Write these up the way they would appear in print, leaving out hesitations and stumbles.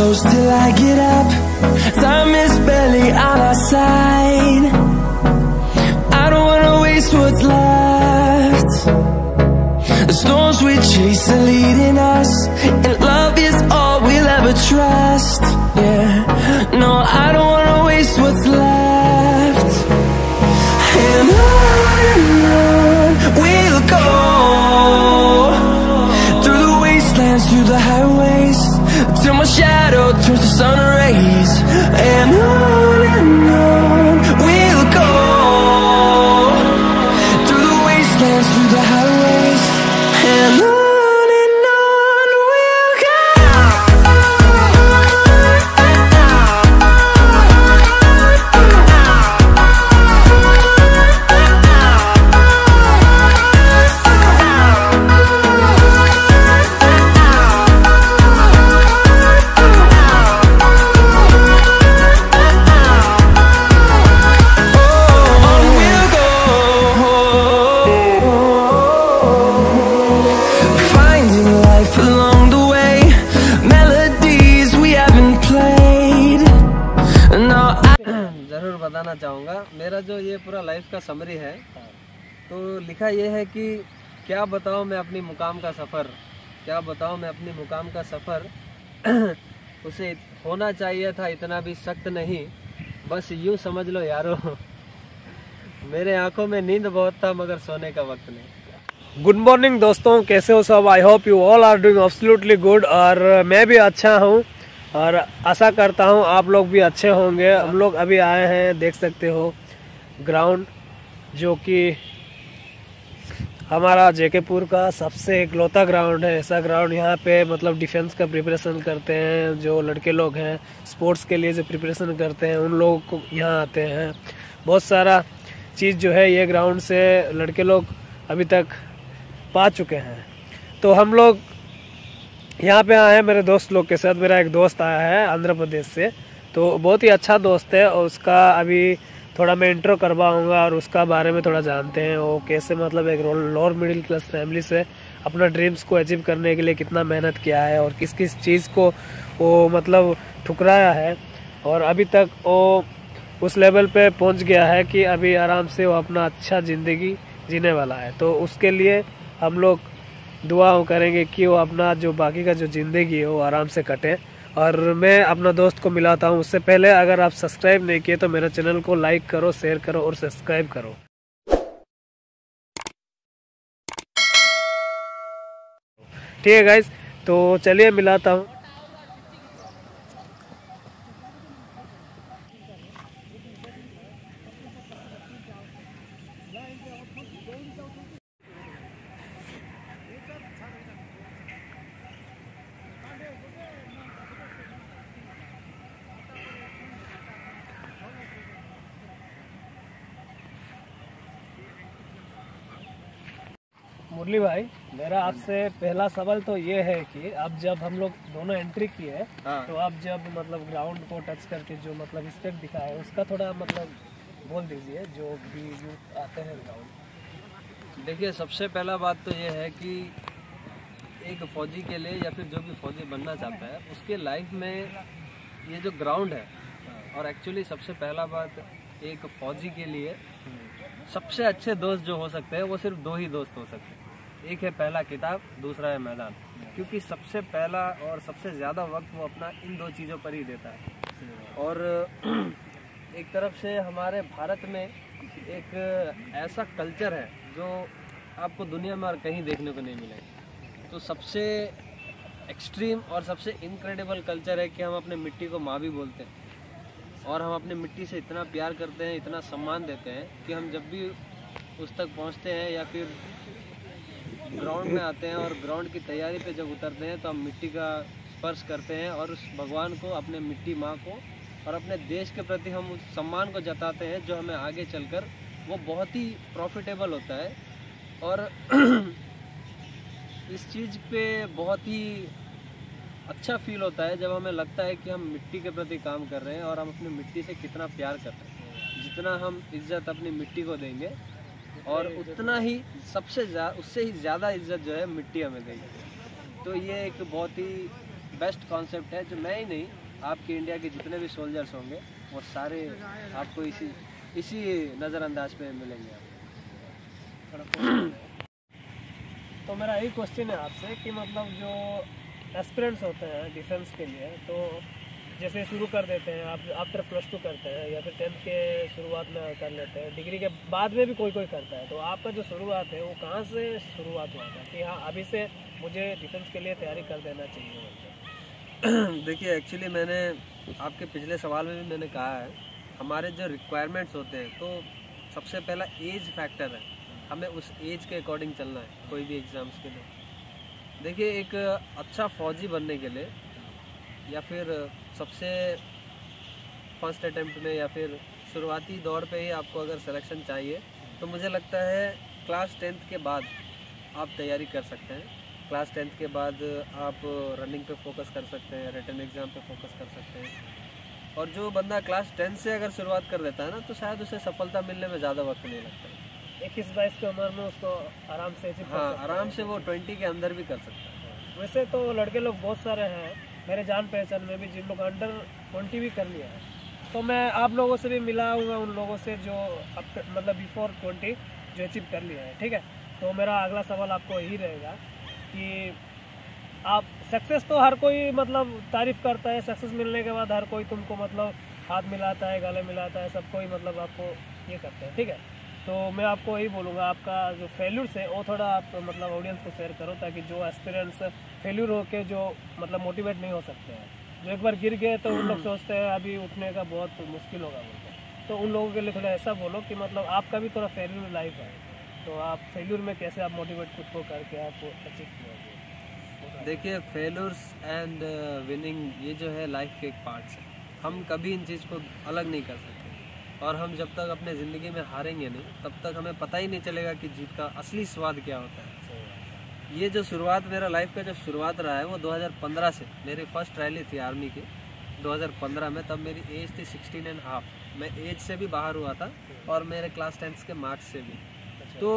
close till I get up. Time is barely on our side. I don't wanna waste what's left. The storms we chase are leading us, and love is all we'll ever trust. Yeah, no, I don't wanna waste what's left. And on we'll go, through the wastelands, through the highways, till my shadow turns to sun rays. And on we'll go, through the wastelands, through the highways, and on we'll go. ज़रूर बताना चाहूँगा, मेरा जो ये पूरा life का summary है, तो लिखा ये है कि क्या बताऊँ मैं अपनी मुकाम का सफ़र, क्या बताऊँ मैं अपनी मुकाम का सफ़र। उसे होना चाहिए था इतना भी सख्त नहीं, बस यूँ समझ लो यारो, मेरे आंखों में नींद बहुत था मगर सोने का वक्त नहीं। गुड मॉर्निंग दोस्तों, कैसे हो सब? I hope you all are doing absolutely good. और मैं भी अच्छा हूँ और आशा करता हूँ आप लोग भी अच्छे होंगे। हम लोग अभी आए हैं, देख सकते हो ग्राउंड, जो कि हमारा जेकेपुर का सबसे इकलौता ग्राउंड है। ऐसा ग्राउंड यहाँ पे मतलब डिफेंस का प्रिपरेशन करते हैं, जो लड़के लोग हैं स्पोर्ट्स के लिए जो प्रिपरेशन करते हैं उन लोगों को यहाँ आते हैं। बहुत सारा चीज़ जो है ये ग्राउंड से लड़के लोग अभी तक पा चुके हैं। तो हम लोग यहाँ पे आए हैं मेरे दोस्त लोग के साथ। मेरा एक दोस्त आया है आंध्र प्रदेश से, तो बहुत ही अच्छा दोस्त है, और उसका अभी थोड़ा मैं इंट्रो करवाऊँगा और उसका बारे में थोड़ा जानते हैं। वो कैसे मतलब एक लोअर मिडिल क्लास फैमिली से अपना ड्रीम्स को अचीव करने के लिए कितना मेहनत किया है और किस किस चीज़ को वो मतलब ठुकराया है, और अभी तक वो उस लेवल पे पहुंच गया है कि अभी आराम से वो अपना अच्छा ज़िंदगी जीने वाला है। तो उसके लिए हम लोग दुआ करेंगे कि वो अपना जो बाकी का जो ज़िंदगी है वो आराम से कटे। और मैं अपना दोस्त को मिलाता हूँ। उससे पहले अगर आप सब्सक्राइब नहीं किए तो मेरे चैनल को लाइक करो, शेयर करो और सब्सक्राइब करो। ठीक है गाइस, तो चलिए मिलाता हूँ। मुरली भाई, मेरा आपसे पहला सवाल तो ये है कि अब जब हम लोग दोनों एंट्री किए, तो अब जब मतलब ग्राउंड को टच करके जो मतलब स्टेप दिखा है उसका थोड़ा मतलब बोल दीजिए जो भी यूथ आते हैं ग्राउंड। देखिए, सबसे पहला बात तो ये है कि एक फौजी के लिए या फिर जो भी फौजी बनना चाहता है उसके लाइफ में ये जो ग्राउंड है, और एक्चुअली सबसे पहला बात एक फौजी के लिए सबसे अच्छे दोस्त जो हो सकते हैं वो सिर्फ दो ही दोस्त हो सकते हैं। एक है पहला किताब, दूसरा है मैदान, क्योंकि सबसे पहला और सबसे ज़्यादा वक्त वो अपना इन दो चीज़ों पर ही देता है। और एक तरफ से हमारे भारत में एक ऐसा कल्चर है जो आपको दुनिया में और कहीं देखने को नहीं मिलेगा। तो सबसे एक्सट्रीम और सबसे इनक्रेडिबल कल्चर है कि हम अपने मिट्टी को माँ भी बोलते हैं, और हम अपने मिट्टी से इतना प्यार करते हैं, इतना सम्मान देते हैं कि हम जब भी उस तक पहुंचते हैं या फिर ग्राउंड में आते हैं और ग्राउंड की तैयारी पे जब उतरते हैं तो हम मिट्टी का स्पर्श करते हैं और उस भगवान को, अपने मिट्टी माँ को और अपने देश के प्रति हम उस सम्मान को जताते हैं जो हमें आगे चलकर वो बहुत ही प्रॉफिटेबल होता है। और इस चीज़ पे बहुत ही अच्छा फील होता है जब हमें लगता है कि हम मिट्टी के प्रति काम कर रहे हैं और हम अपनी मिट्टी से कितना प्यार कर रहे हैं। जितना हम इज्जत अपनी मिट्टी को देंगे और उतना ही उससे ही ज़्यादा इज्जत जो है मिट्टी हमें देगी। तो ये एक बहुत ही बेस्ट कॉन्सेप्ट है जो मैं ही नहीं, आपके इंडिया के जितने भी सोल्जर्स होंगे वो सारे आपको इसी नज़रअंदाज पे मिलेंगे आपको। तो मेरा यही क्वेश्चन है आपसे कि मतलब जो एस्पिरेंट्स होते हैं डिफेंस के लिए, तो जैसे शुरू कर देते हैं आप आफ्टर +2 करते हैं या फिर 10th के शुरुआत में कर लेते हैं, डिग्री के बाद में भी कोई करता है, तो आपका जो शुरुआत है वो कहाँ से शुरुआत हुआ था कि हाँ अभी से मुझे डिफेंस के लिए तैयारी कर देना चाहिए? देखिए एक्चुअली मैंने आपके पिछले सवाल में भी मैंने कहा है, हमारे जो रिक्वायरमेंट्स होते हैं तो सबसे पहला एज फैक्टर है, हमें उस एज के अकॉर्डिंग चलना है कोई भी एग्ज़ाम्स के लिए। देखिए एक अच्छा फौजी बनने के लिए या फिर सबसे फर्स्ट अटेम्प्ट में या फिर शुरुआती दौर पे ही आपको अगर सिलेक्शन चाहिए तो मुझे लगता है क्लास 10th के बाद आप तैयारी कर सकते हैं। क्लास 10th के बाद आप रनिंग पे फोकस कर सकते हैं, रिटन एग्ज़ाम पे फोकस कर सकते हैं। और जो बंदा क्लास 10 से अगर शुरुआत कर देता है ना तो शायद उसे सफलता मिलने में ज़्यादा वक्त नहीं लगता है। 21-22 की उम्र में उसको आराम से आराम से वो 20 के अंदर भी कर सकता है। वैसे तो लड़के लोग बहुत सारे हैं मेरे जान पहचान में भी जिन लोग अंडर 20 भी कर लिया है, तो मैं आप लोगों से भी मिला हुआ उन लोगों से जो मतलब बिफोर 20 जो अचीव कर लिया है। ठीक है, तो मेरा अगला सवाल आपको यही रहेगा कि आप सक्सेस तो हर कोई मतलब तारीफ़ करता है, सक्सेस मिलने के बाद हर कोई तुमको मतलब हाथ मिलाता है, गले मिलाता है, सब कोई मतलब आपको ये करता है। ठीक है, तो मैं आपको यही बोलूँगा आपका जो फेल्यूर्स है वो थोड़ा आप मतलब ऑडियंस को शेयर करो ताकि जो एस्पिरेंट्स फेल्यूर होके जो मतलब मोटिवेट नहीं हो सकते हैं, जो एक बार गिर गए तो उन लोग सोचते हैं अभी उठने का बहुत मुश्किल होगा बोलते, तो उन लोगों के लिए थोड़ा ऐसा बोलो कि मतलब आपका भी थोड़ा फेल्यूर लाइफ है, तो आप फेल्यूर में कैसे आप मोटिवेट खुद को करके आप अचीव करोगे? देखिए फेल्यूर्स एंड विनिंग ये जो है लाइफ के एक पार्ट्स है, हम कभी इन चीज़ को अलग नहीं कर सकते। और हम जब तक अपने ज़िंदगी में हारेंगे नहीं तब तक हमें पता ही नहीं चलेगा कि जीत का असली स्वाद क्या होता है। ये जो शुरुआत मेरा लाइफ का जो शुरुआत रहा है वो 2015 से, मेरी फर्स्ट रैली थी आर्मी की 2015 में, तब मेरी एज थी 16.5, मैं एज से भी बाहर हुआ था और मेरे क्लास 10th के मार्क्स से भी। तो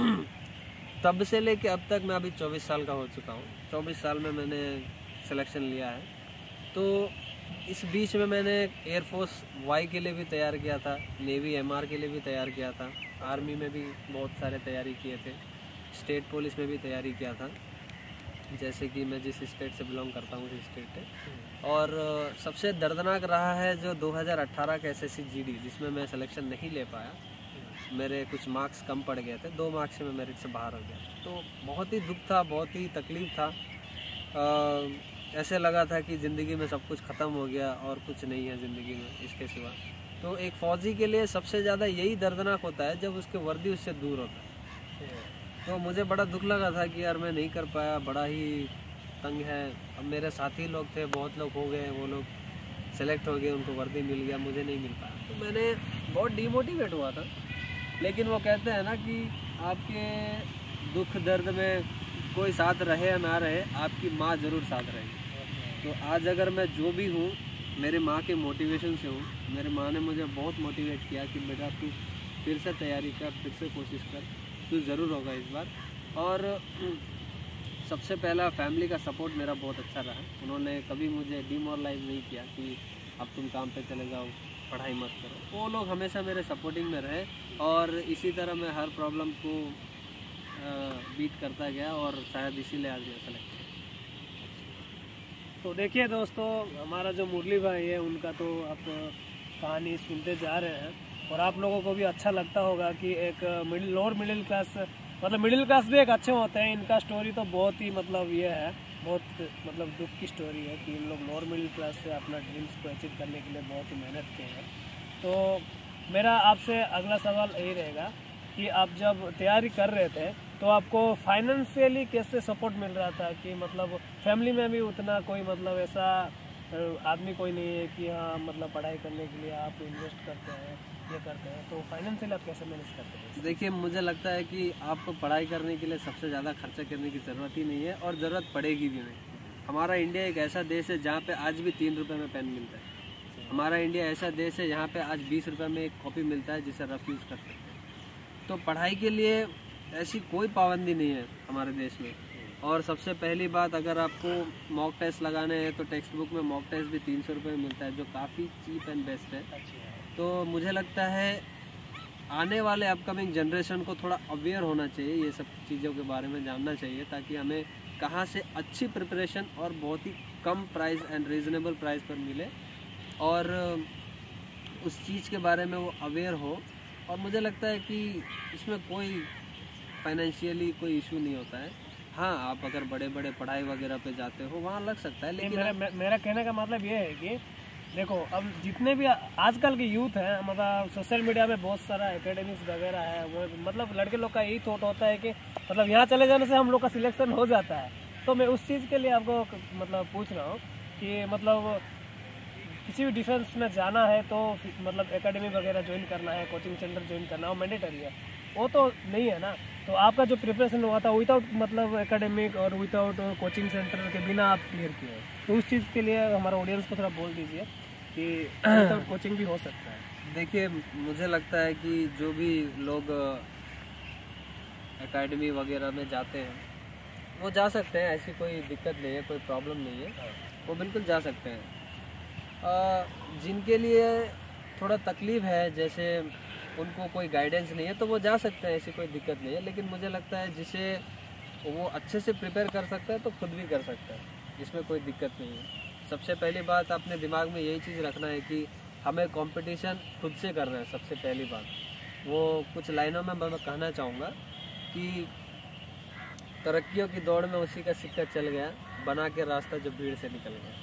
तब से लेके अब तक मैं अभी 24 साल का हो चुका हूँ। 24 साल में मैंने सिलेक्शन लिया है, तो इस बीच में मैंने एयरफोर्स वाई के लिए भी तैयार किया था, नेवी MR के लिए भी तैयार किया था, आर्मी में भी बहुत सारे तैयारी किए थे, स्टेट पुलिस में भी तैयारी किया था, जैसे कि मैं जिस स्टेट से बिलोंग करता हूँ उस स्टेट है। और सबसे दर्दनाक रहा है जो 2018 का SSC GD जिसमें मैं सिलेक्शन नहीं ले पाया, मेरे कुछ मार्क्स कम पड़ गए थे, 2 मार्क्स से मैं मेरिट से बाहर हो गया। तो बहुत ही दुख था, बहुत ही तकलीफ़ था, ऐसे लगा था कि ज़िंदगी में सब कुछ ख़त्म हो गया और कुछ नहीं है ज़िंदगी में इसके सिवा। तो एक फ़ौजी के लिए सबसे ज़्यादा यही दर्दनाक होता है जब उसके वर्दी उससे दूर होता है। तो मुझे बड़ा दुख लगा था कि यार मैं नहीं कर पाया, बड़ा ही तंग है। अब मेरे साथी लोग थे, बहुत लोग हो गए, वो लोग सेलेक्ट हो गए, उनको वर्दी मिल गया, मुझे नहीं मिल पाया। तो मैंने बहुत डिमोटिवेट हुआ था। लेकिन वो कहते हैं ना कि आपके दुख दर्द में कोई साथ रहे या ना रहे, आपकी माँ ज़रूर साथ रहेगी। तो आज अगर मैं जो भी हूँ मेरे माँ के मोटिवेशन से हूँ। मेरे माँ ने मुझे बहुत मोटिवेट किया कि बेटा तू फिर से तैयारी कर, फिर से कोशिश कर, तू ज़रूर होगा इस बार। और सबसे पहला फैमिली का सपोर्ट मेरा बहुत अच्छा रहा। उन्होंने कभी मुझे डिमोरलाइज नहीं किया कि अब तुम काम पे चले जाओ, पढ़ाई मत करो। वो लोग हमेशा मेरे सपोर्टिंग में रहे और इसी तरह मैं हर प्रॉब्लम को बीट करता गया और शायद इसीलिए आज मैं सेलेक्ट किया। तो देखिए दोस्तों, हमारा जो मुरली भाई है उनका तो आप कहानी सुनते जा रहे हैं और आप लोगों को भी अच्छा लगता होगा कि एक लोअर मिडिल क्लास, मतलब मिडिल क्लास भी एक अच्छे होते हैं। इनका स्टोरी तो बहुत ही मतलब ये है, बहुत मतलब दुख की स्टोरी है कि इन लोग लोअर मिडिल क्लास से अपना ड्रीम्स को अचीव करने के लिए बहुत ही मेहनत किए हैं। तो मेरा आपसे अगला सवाल यही रहेगा कि आप जब तैयारी कर रहे थे तो आपको फाइनेंशियली कैसे सपोर्ट मिल रहा था कि मतलब फैमिली में भी उतना कोई मतलब ऐसा आदमी कोई नहीं है कि हाँ मतलब पढ़ाई करने के लिए आप इन्वेस्ट करते हैं, ये करते हैं, तो फाइनेंशियली आप कैसे मैनेज करते हैं? देखिए मुझे लगता है कि आपको पढ़ाई करने के लिए सबसे ज़्यादा खर्चा करने की ज़रूरत ही नहीं है और ज़रूरत पड़ेगी भी नहीं। हमारा इंडिया एक ऐसा देश है जहाँ पे आज भी 3 रुपये में पेन मिलता है। हमारा इंडिया ऐसा देश है जहाँ पे आज 20 रुपये में एक कॉपी मिलता है जिसे रफ यूज़ कर सकते हैं। तो पढ़ाई के लिए ऐसी कोई पाबंदी नहीं है हमारे देश में। और सबसे पहली बात, अगर आपको मॉक टेस्ट लगाने हैं तो टेक्स्ट बुक में मॉक टेस्ट भी 300 रुपये में मिलता है, जो काफ़ी चीप एंड बेस्ट है। तो मुझे लगता है आने वाले अपकमिंग जनरेशन को थोड़ा अवेयर होना चाहिए, ये सब चीज़ों के बारे में जानना चाहिए, ताकि हमें कहाँ से अच्छी प्रिपरेशन और बहुत ही कम प्राइस एंड रीज़नेबल प्राइस पर मिले, और उस चीज़ के बारे में वो अवेयर हो। और मुझे लगता है कि इसमें कोई फाइनेंशियली कोई इशू नहीं होता है। हाँ, आप अगर बड़े बड़े पढ़ाई वगैरह पे जाते हो वहाँ लग सकता है, लेकिन मेरा कहने का मतलब ये है कि देखो, अब जितने भी आजकल के यूथ हैं, मतलब सोशल मीडिया में बहुत सारा एकेडमिक्स वगैरह है, वो मतलब लड़के लोग का यही थॉट होता है कि मतलब यहाँ चले जाने से हम लोग का सिलेक्शन हो जाता है। तो मैं उस चीज़ के लिए आपको मतलब पूछ रहा हूँ कि मतलब किसी भी डिफेंस में जाना है तो मतलब एकेडमी वगैरह ज्वाइन करना है, कोचिंग सेंटर ज्वाइन करना है, वो मैंडेटरी है, वो तो नहीं है ना। तो आपका जो प्रिपरेशन हुआ था विदाउट मतलब एकेडमिक और विदाउट कोचिंग सेंटर के बिना आप क्लियर किए, तो उस चीज़ के लिए हमारे ऑडियंस को थोड़ा बोल दीजिए कि विदाउट कोचिंग भी हो सकता है। देखिए, मुझे लगता है कि जो भी लोग एकेडमी वगैरह में जाते हैं वो जा सकते हैं, ऐसी कोई दिक्कत नहीं है, कोई प्रॉब्लम नहीं है, वो बिल्कुल जा सकते हैं। जिनके लिए थोड़ा तकलीफ है, जैसे उनको कोई गाइडेंस नहीं है, तो वो जा सकते हैं, ऐसी कोई दिक्कत नहीं है। लेकिन मुझे लगता है जिसे वो अच्छे से प्रिपेयर कर सकता है तो खुद भी कर सकता है, इसमें कोई दिक्कत नहीं है। सबसे पहली बात अपने दिमाग में यही चीज़ रखना है कि हमें कंपटीशन खुद से करना है। सबसे पहली बात वो कुछ लाइनों में मैं कहना चाहूँगा कि तरक्कियों की दौड़ में उसी का सिक्का चल गया, बना के रास्ता जो भीड़ से निकल गया।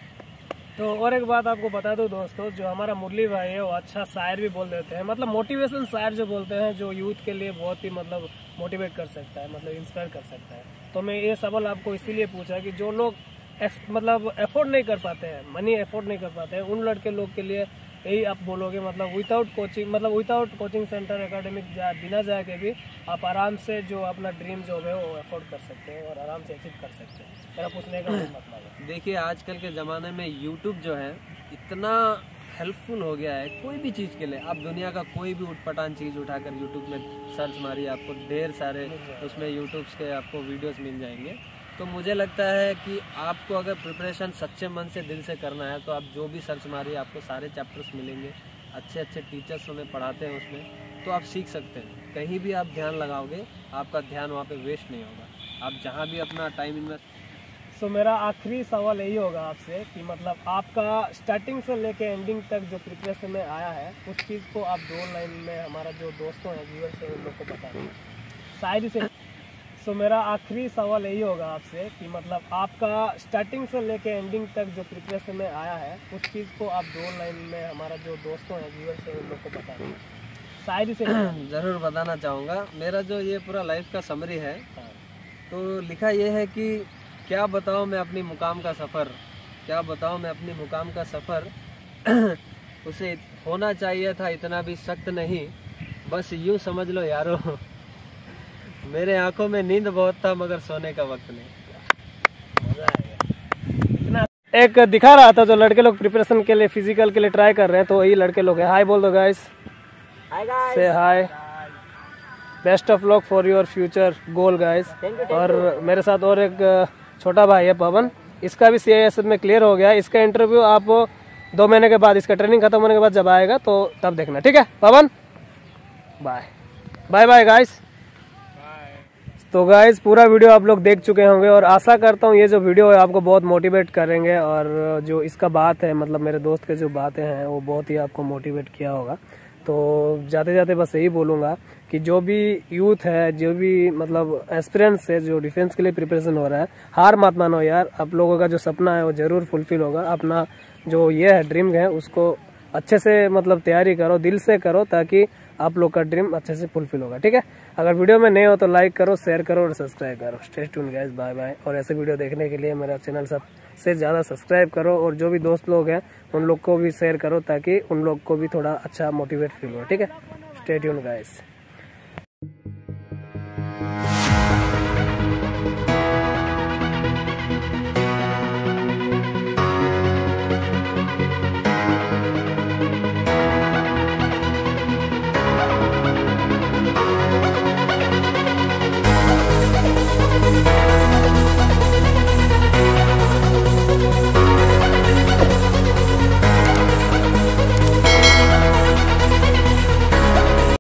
तो और एक बात आपको बता दूं दोस्तों, जो हमारा मुरली भाई है वो अच्छा शायर भी बोल देते हैं, मतलब मोटिवेशन शायर जो बोलते हैं, जो यूथ के लिए बहुत ही मतलब मोटिवेट कर सकता है, मतलब इंस्पायर कर सकता है। तो मैं ये सवाल आपको इसीलिए पूछा कि जो लोग मतलब अफोर्ड नहीं कर पाते हैं, मनी अफोर्ड नहीं कर पाते हैं, उन लड़के लोग के लिए यही आप बोलोगे, मतलब विदाउट कोचिंग सेंटर एकेडमिक बिना जाके भी आप आराम से जो अपना ड्रीम जॉब है वो अफोर्ड कर सकते हैं और आराम से अचीव कर सकते हैं। मेरा पूछने का मतलब है, देखिए आजकल के ज़माने में यूट्यूब जो है इतना हेल्पफुल हो गया है, कोई भी चीज़ के लिए आप दुनिया का कोई भी उटपटांग चीज़ उठाकर यूट्यूब में सर्च मारिए, आपको ढेर सारे उसमें यूट्यूब के आपको वीडियोस मिल जाएंगे। तो मुझे लगता है कि आपको अगर प्रिपरेशन सच्चे मन से दिल से करना है तो आप जो भी सर्च मारिए आपको सारे चैप्टर्स मिलेंगे, अच्छे अच्छे टीचर्स हमें पढ़ाते हैं उसमें, तो आप सीख सकते हैं। कहीं भी आप ध्यान लगाओगे आपका ध्यान वहाँ पे वेस्ट नहीं होगा, आप जहाँ भी अपना टाइम इन्वेस्ट। सो मेरा आखिरी सवाल यही होगा आपसे कि मतलब आपका स्टार्टिंग से लेके एंडिंग तक जो प्रिपरेशन में आया है उस चीज़ को आप 2 लाइन में हमारा जो दोस्तों हैं व्यूअर्स हैं उन लोग को बता दें शायरी से। सो मेरा आखिरी सवाल यही होगा आपसे कि मतलब आपका स्टार्टिंग से लेके एंडिंग तक जो प्रिपरेशन में आया है उस चीज़ को आप 2 लाइन में हमारा जो दोस्तों हैं व्यूअर्स हैं उन लोग को बता दें शायरी से। ज़रूर बताना चाहूँगा, मेरा जो ये पूरा लाइफ का समरी है तो लिखा ये है कि क्या बताऊँ मैं अपनी मुकाम का सफ़र, क्या बताऊँ मैं अपनी मुकाम का सफ़र, उसे होना चाहिए था इतना भी सख्त नहीं, बस यूँ समझ लो यारो मेरे आंखों में नींद बहुत था मगर सोने का वक्त नहीं। मजा आएगा। एक दिखा रहा था जो लड़के लोग प्रिपरेशन के लिए फिजिकल के लिए ट्राई कर रहे हैं, तो यही लड़के लोग हैं। हाय बोल दो guys, say hi, best of luck for your future goal guys. और मेरे साथ और एक छोटा भाई है पवन, इसका भी CISF में क्लियर हो गया। इसका इंटरव्यू आप 2 महीने के बाद, इसका ट्रेनिंग खत्म होने के बाद जब आएगा तो तब देखना, ठीक है Pawan? Bye bye bye guys. तो गाइस पूरा वीडियो आप लोग देख चुके होंगे और आशा करता हूँ ये जो वीडियो है आपको बहुत मोटिवेट करेंगे, और जो इसका बात है मतलब मेरे दोस्त के जो बातें हैं वो बहुत ही आपको मोटिवेट किया होगा। तो जाते जाते बस यही बोलूँगा कि जो भी यूथ है, जो भी मतलब एस्पिरेंट्स है जो डिफेंस के लिए प्रिपरेशन हो रहा है, हार मत मानो यार, आप लोगों का जो सपना है वो ज़रूर फुलफिल होगा। अपना जो ये है ड्रीम है उसको अच्छे से मतलब तैयारी करो, दिल से करो, ताकि आप लोग का ड्रीम अच्छे से फुलफिल होगा, ठीक है? अगर वीडियो में नए हो तो लाइक करो, शेयर करो और सब्सक्राइब करो। Stay tuned guys, bye bye. और ऐसे वीडियो देखने के लिए मेरा चैनल सबसे ज़्यादा सब्सक्राइब करो, और जो भी दोस्त लोग हैं उन लोग को भी शेयर करो ताकि उन लोग को भी थोड़ा अच्छा मोटिवेट फील हो, ठीक है? Stay tuned guys.